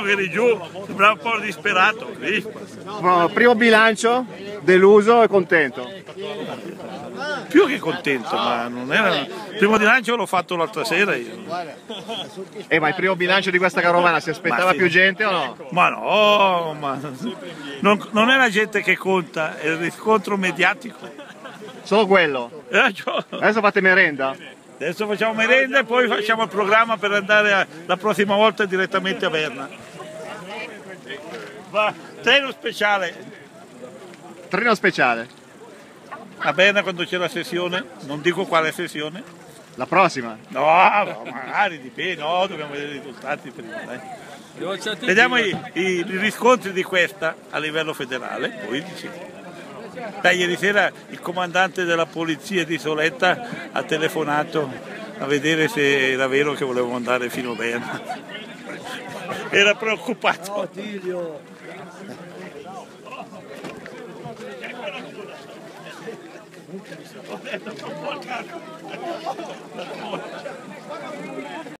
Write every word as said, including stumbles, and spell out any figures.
che eri giù, sembrava un po' disperato. Primo bilancio, deluso e contento? Più che contento, ma non era... Il primo bilancio l'ho fatto l'altra sera io. Eh, ma il primo bilancio di questa carovana si aspettava sì. più gente o no? Ma no, ma non, non è la gente che conta, è il riscontro mediatico. Solo quello? Eh, cioè... Adesso fate merenda? Adesso facciamo merenda e poi facciamo il programma per andare a, la prossima volta direttamente a Berna. Va, treno speciale. Treno speciale? A Berna quando c'è la sessione, non dico quale sessione. La prossima? No, no magari dipende, no, dobbiamo vedere i risultati prima. Dai. Vediamo i, i, i riscontri di questa a livello federale, poi diciamo. Dai, ieri sera il comandante della polizia di Soletta ha telefonato a vedere se era vero che volevo andare fino a Berna. Era preoccupato. No,